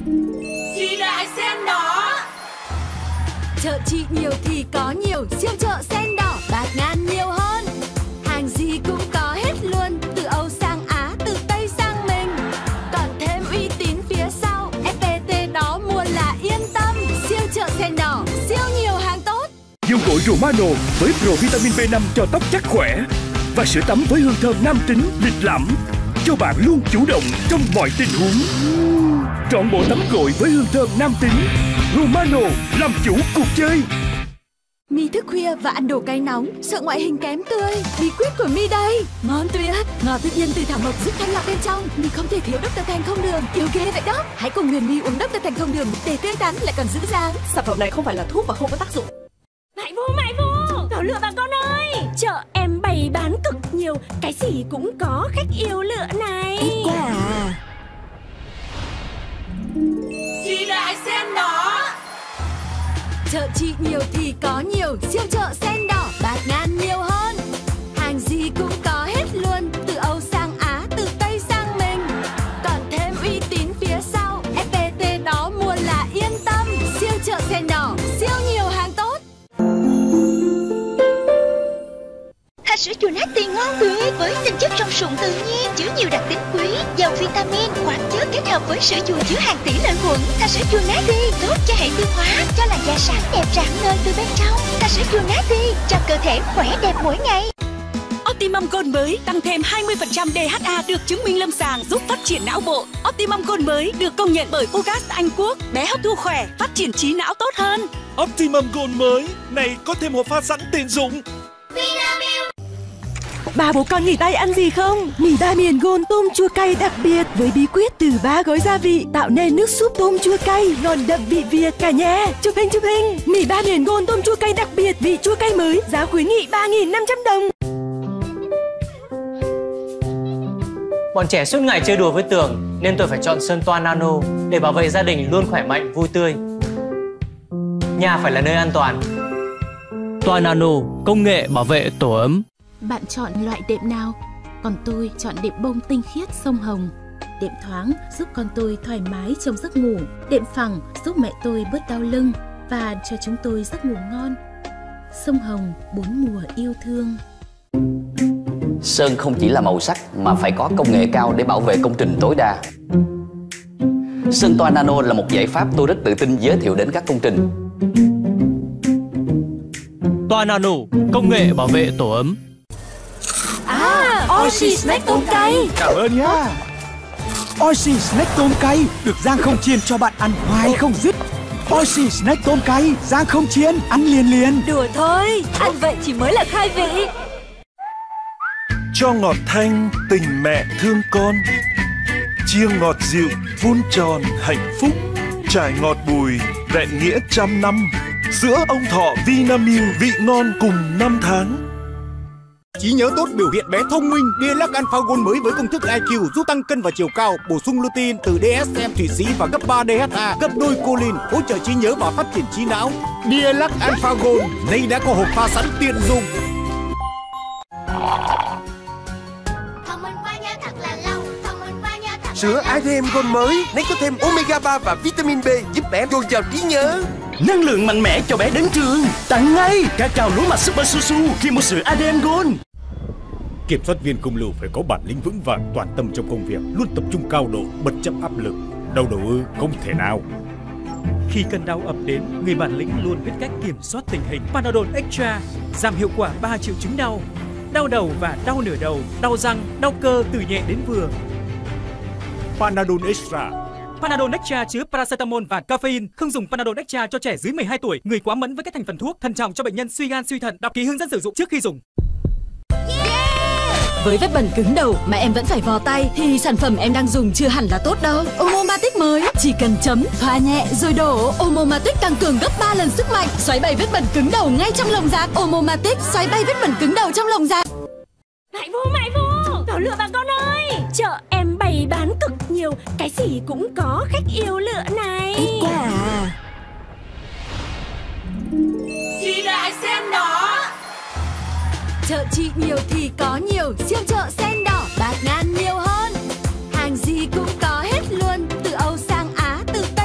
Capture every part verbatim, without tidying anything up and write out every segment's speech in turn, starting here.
Chị đại sen đỏ. Chợ chị nhiều thì có nhiều, siêu chợ sen đỏ bạt ngàn nhiều hơn. Hàng gì cũng có hết luôn, từ Âu sang Á, từ Tây sang mình. Còn thêm uy tín phía sau, ép pê tê đó mua là yên tâm. Siêu chợ sen đỏ, siêu nhiều hàng tốt. Dầu gội Romano với Pro Vitamin B năm cho tóc chắc khỏe và sữa tắm với hương thơm nam tính lịch lãm, cho bạn luôn chủ động trong mọi tình huống. Trọn bộ tắm gội với hương thơm nam tính. Romano, làm chủ cuộc chơi. Mi thức khuya và ăn đồ cay nóng, sợ ngoại hình kém tươi. Bí quyết của Mi đây, ngon tuyệt, ngọt tự nhiên từ thảo mộc giúp thanh lọc bên trong. Mi không thể thiếu Doctor Thành không đường, yêu ghê vậy đó. Hãy cùng Huyền My uống Doctor Thành không đường để tươi tắn lại còn giữ dáng. Sản phẩm này không phải là thuốc và không có tác dụng. Mại Vu, Mại Vu, vào lựa bà con ơi. Chợ em bày bán cực nhiều, cái gì cũng có, khách yêu lựa này. Ít quá à. Chị đại sen đỏ. Chợ chị nhiều thì có nhiều, siêu chợ sen đỏ bạt ngàn nhiều hơn. Hàng gì cũng có hết luôn, từ Âu sang Á, từ Tây sang mình. Còn thêm uy tín phía sau, ép pê tê đó mua là yên tâm. Siêu chợ sen đỏ, siêu nhiều hàng tốt. Hạt sữa chua Nati ngon tuyệt với tinh chất trong sụn tự nhiên, chứa nhiều đặc tính quý, giàu vitamin, khoáng chất kết hợp với sữa chua chứa hàng tỷ lợi khuẩn. Hạt sữa chua Nati tốt cho hệ tiêu hóa, cho làn da sáng đẹp rạng ngời từ bên trong. Hạt sữa chua Nati cho cơ thể khỏe đẹp mỗi ngày. Optimum Gold mới tăng thêm hai mươi phần trăm đê hát a được chứng minh lâm sàng giúp phát triển não bộ. Optimum Gold mới được công nhận bởi u gát Anh Quốc, bé hấp thu khỏe, phát triển trí não tốt hơn. Optimum Gold mới, này có thêm hộp pha sẵn tiện dụng. Ba bố con nghỉ tay ăn gì không? Mì ba miền Gold tôm chua cay đặc biệt với bí quyết từ ba gói gia vị tạo nên nước súp tôm chua cay ngon đậm vị Việt cả nhà. Chụp hình chụp hình. Mì ba miền Gold tôm chua cay đặc biệt vị chua cay mới, giá khuyến nghị ba nghìn năm trăm đồng. Bọn trẻ suốt ngày chơi đùa với tường nên tôi phải chọn Sơn Toa Nano để bảo vệ gia đình luôn khỏe mạnh, vui tươi. Nhà phải là nơi an toàn. Toa Nano, công nghệ bảo vệ tổ ấm. Bạn chọn loại đệm nào? Còn tôi chọn đệm bông tinh khiết sông Hồng. Đệm thoáng giúp con tôi thoải mái trong giấc ngủ. Đệm phẳng giúp mẹ tôi bớt đau lưng và cho chúng tôi giấc ngủ ngon. Sông Hồng, bốn mùa yêu thương. Sơn không chỉ là màu sắc mà phải có công nghệ cao để bảo vệ công trình tối đa. Sơn Toa Nano là một giải pháp tôi rất tự tin giới thiệu đến các công trình. Toa Nano, công nghệ bảo vệ tổ ấm. À, Oishi Snack tôm cay. Cảm ơn nhá. Oishi Snack tôm cay được Giang không chiên cho bạn ăn hoài không dứt. Oishi Snack tôm cay, Giang không chiên, ăn liền liền. Đùa thôi, ăn vậy chỉ mới là khai vị. Cho ngọt thanh, tình mẹ thương con. Chia ngọt dịu, vun tròn hạnh phúc. Trải ngọt bùi, vẹn nghĩa trăm năm. Sữa ông thọ Vinamilk vị ngon cùng năm tháng. Trí nhớ tốt biểu hiện bé thông minh. đê ét lắc Alpha Gold mới với công thức i kiu giúp tăng cân và chiều cao, bổ sung lutein từ đê ét em Thụy Sĩ và gấp ba đê hát a, gấp đôi choline, hỗ trợ trí nhớ và phát triển trí não. đê ét lắc Alpha Gold nay đã có hộp pha sẵn tiện dụng. Sữa i đê em Gold mới nay có thêm omega ba và vitamin B giúp bé dồi dào trí nhớ. Năng lượng mạnh mẽ cho bé đến trường. Tặng ngay cacao lúa mạch Super Su Su khi mua sữa i đê em Gold. Kiểm soát viên công lưu phải có bản lĩnh vững vàng, toàn tâm trong công việc, luôn tập trung cao độ, bất chấp áp lực. Đau đầu ư? Không thể nào. Khi cơn đau ập đến, người bản lĩnh luôn biết cách kiểm soát tình hình. Panadol Extra giảm hiệu quả ba triệu chứng đau: đau đầu và đau nửa đầu, đau răng, đau cơ từ nhẹ đến vừa. Panadol Extra. Panadol Extra chứa paracetamol và caffeine. Không dùng Panadol Extra cho trẻ dưới mười hai tuổi, người quá mẫn với các thành phần thuốc, thận trọng cho bệnh nhân suy gan suy thận. Đọc kỹ hướng dẫn sử dụng trước khi dùng. Với vết bẩn cứng đầu mà em vẫn phải vò tay thì sản phẩm em đang dùng chưa hẳn là tốt đâu. Omomatic mới, chỉ cần chấm, thoa nhẹ rồi đổ. Omomatic tăng cường gấp ba lần sức mạnh, xoáy bay vết bẩn cứng đầu ngay trong lồng giạc. Omomatic xoáy bay vết bẩn cứng đầu trong lồng giạc. Mại Vu, Mại Vu, vào lựa bà con ơi. Chợ em bày bán cực nhiều, cái gì cũng có, khách yêu lựa này. Ít quá à. Chị đại sen đỏ. Chợ chị nhiều thì có nhiều, siêu chợ sen đỏ bạt ngàn nhiều hơn. Hàng gì cũng có hết luôn, từ Âu sang Á, từ Tây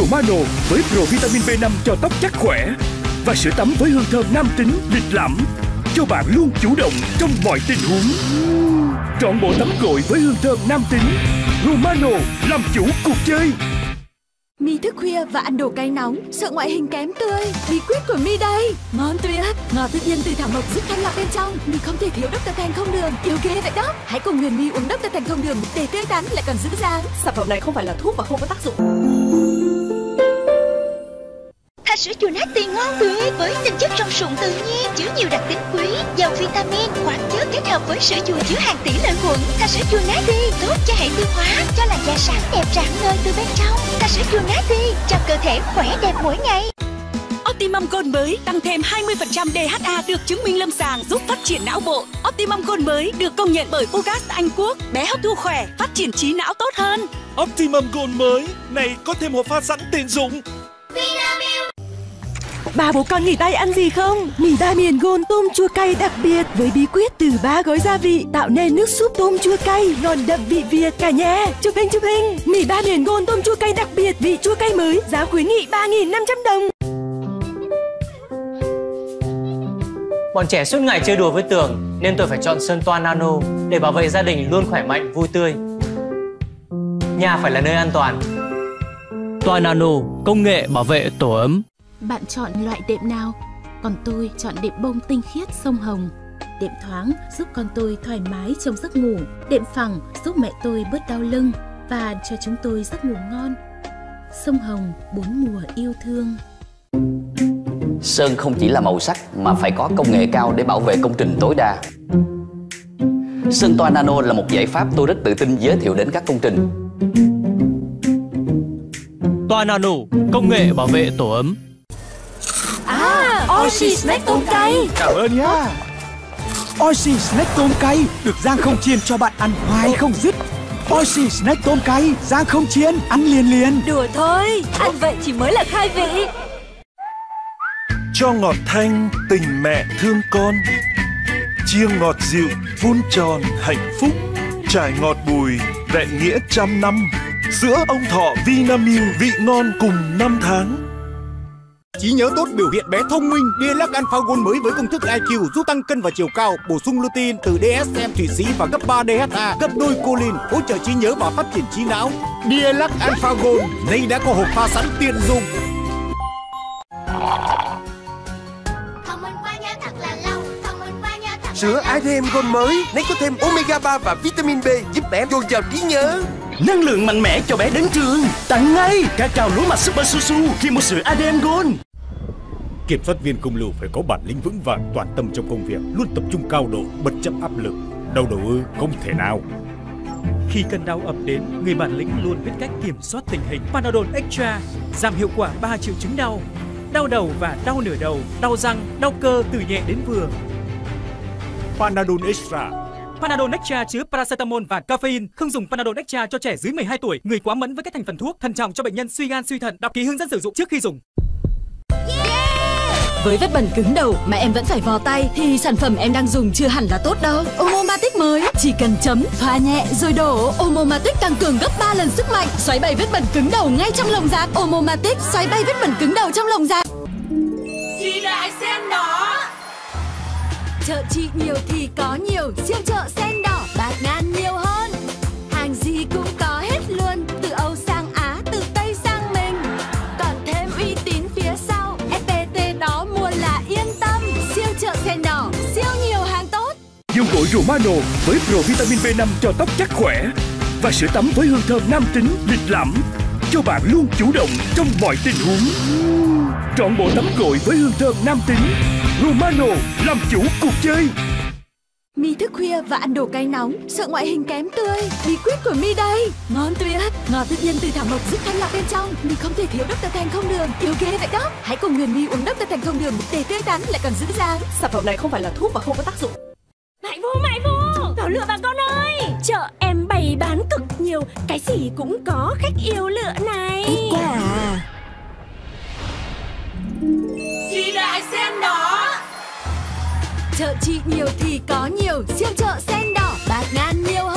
Romano với Pro Vitamin B năm cho tóc chắc khỏe và sữa tắm với hương thơm nam tính lịch lãm cho bạn luôn chủ động trong mọi tình huống. Trọn bộ tắm gội với hương thơm nam tính. Romano làm chủ cuộc chơi. Mi thức khuya và ăn đồ cay nóng, sợ ngoại hình kém tươi. Bí quyết của Mi đây. Ngon tuyệt, ngọt tự nhiên từ thảo mộc giúp thanh lọc bên trong. Mi không thể thiếu Doctor Thành không đường. Yêu ghê vậy đó. Hãy cùng Huyền My uống Doctor Thành không đường để tươi tắn lại còn giữ dáng. Sản phẩm này không phải là thuốc và không có tác dụng. Hạt sữa chua nati ngon tuyệt với tinh chất trong sụn tự nhiên, chứa nhiều đặc tính quý, giàu vitamin, khoáng chất kết hợp với sữa chua chứa hàng tỷ lợi khuẩn. Hạt sữa chua nati tốt cho hệ tiêu hóa, cho làn da sáng đẹp rạng ngời từ bên trong. Hạt sữa chua nati cho cơ thể khỏe đẹp mỗi ngày. Optimum Gold mới tăng thêm hai mươi phần trăm đê hát a được chứng minh lâm sàng giúp phát triển não bộ. Optimum Gold mới được công nhận bởi Ugas Anh Quốc, bé hấp thu khỏe, phát triển trí não tốt hơn. Optimum Gold mới này có thêm hộp pha sẵn tiện dụng. Ba bố con nghỉ tay ăn gì không? Mì ba miền Gold tôm chua cay đặc biệt với bí quyết từ ba gói gia vị tạo nên nước súp tôm chua cay ngon đậm vị Việt cả nhà. Chụp hình chụp hình. Mì ba miền Gold tôm chua cay đặc biệt vị chua cay mới, giá khuyến nghị ba nghìn năm trăm đồng. Bọn trẻ suốt ngày chơi đùa với tường nên tôi phải chọn Sơn Toa Nano để bảo vệ gia đình luôn khỏe mạnh, vui tươi. Nhà phải là nơi an toàn. Toa Nano, công nghệ bảo vệ tổ ấm. Bạn chọn loại đệm nào? Còn tôi chọn đệm bông tinh khiết sông Hồng. Đệm thoáng giúp con tôi thoải mái trong giấc ngủ. Đệm phẳng giúp mẹ tôi bớt đau lưng và cho chúng tôi giấc ngủ ngon. Sông Hồng, bốn mùa yêu thương. Sơn không chỉ là màu sắc mà phải có công nghệ cao để bảo vệ công trình tối đa. Sơn Toa Nano là một giải pháp tôi rất tự tin giới thiệu đến các công trình. Toa Nano, công nghệ bảo vệ tổ ấm. À, Oishi Snack tôm cay. Cảm ơn nhá. Oishi Snack tôm cay được rang không chiên cho bạn ăn hoài không dứt. Oishi Snack tôm cay rang không chiên, ăn liền liền. Đùa thôi, ăn vậy chỉ mới là khai vị. Cho ngọt thanh tình mẹ thương con, chia ngọt dịu vun tròn hạnh phúc, trải ngọt bùi vẹn nghĩa trăm năm. Sữa ông thọ Vinamilk vị ngon cùng năm tháng. Trí nhớ tốt biểu hiện bé thông minh. Dielac Alpha Gold mới với công thức i kiu giúp tăng cân và chiều cao, bổ sung lutein từ đê ét em Thụy Sĩ và gấp ba đê hát a, gấp đôi choline hỗ trợ trí nhớ và phát triển trí não. Dielac Alpha Gold nay đã có hộp pha sẵn tiện dụng. Sữa i tê em Gold mới nay có thêm omega ba và vitamin B giúp bé dồi dào trí nhớ. Năng lượng mạnh mẽ cho bé đến trường. Tặng ngay cacao lúa mạch Super Su Su khi mua sữa i tê em Gold. Kiểm soát viên công lưu phải có bản lĩnh vững vàng, toàn tâm trong công việc, luôn tập trung cao độ, bất chấp áp lực. Đau đầu ư? Không thể nào. Khi cơn đau ập đến, người bản lĩnh luôn biết cách kiểm soát tình hình. Panadol Extra giảm hiệu quả ba triệu chứng đau: đau đầu và đau nửa đầu, đau răng, đau cơ từ nhẹ đến vừa. Panadol Extra. Panadol Extra chứa paracetamol và caffeine. Không dùng Panadol Extra cho trẻ dưới mười hai tuổi, người quá mẫn với các thành phần thuốc, thận trọng cho bệnh nhân suy gan suy thận. Đọc kỹ hướng dẫn sử dụng trước khi dùng. Với vết bẩn cứng đầu mà em vẫn phải vò tay thì sản phẩm em đang dùng chưa hẳn là tốt đâu. Omomatic mới, chỉ cần chấm, thoa nhẹ rồi đổ. Omomatic tăng cường gấp ba lần sức mạnh, xoáy bay vết bẩn cứng đầu ngay trong lồng giạc. Omomatic xoáy bay vết bẩn cứng đầu trong lồng giạc. Chị đại xem đó. Chợ chị nhiều thì có nhiều, siêu chợ sen đỏ bạt ngàn nhiều hơn. Hàng gì cũng có hết luôn, từ Âu sang Á, từ Tây sang mình. Còn thêm uy tín phía sau, ép pê tê đó mua là yên tâm. Siêu chợ sen đỏ, siêu nhiều hàng tốt. Dung gội Romano với Pro Vitamin B năm cho tóc chắc khỏe và sữa tắm với hương thơm nam tính lịch lãm cho bạn luôn chủ động trong mọi tình huống. Trọn bộ tắm gội với hương thơm nam tính. Romano làm chủ cuộc chơi. Mi thức khuya và ăn đồ cay nóng, sợ ngoại hình kém tươi. Bí quyết của Mi đây. Ngon tuyệt, ngọt tự nhiên từ thảo mộc giúp thanh lọc bên trong. Mi không thể thiếu Doctor Thành không đường. Yêu ghê vậy đó. Hãy cùng Huyền My uống Doctor Thành không đường để tươi tắn lại còn giữ dáng. Sản phẩm này không phải là thuốc và không có tác dụng. Mại vô, mại vô, vào lựa bà con ơi. Chợ em bày bán cực nhiều, cái gì cũng có, khách yêu lựa này. Ít quá à. Chị đại xem đó. Chợ chị nhiều thì có nhiều, siêu chợ sen đỏ bạt ngàn nhiều hơn.